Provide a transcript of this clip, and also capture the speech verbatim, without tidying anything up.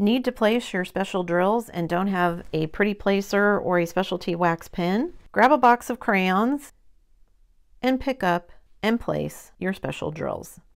Need to place your special drills and don't have a pretty placer or a specialty wax pen? Grab a box of crayons and pick up and place your special drills.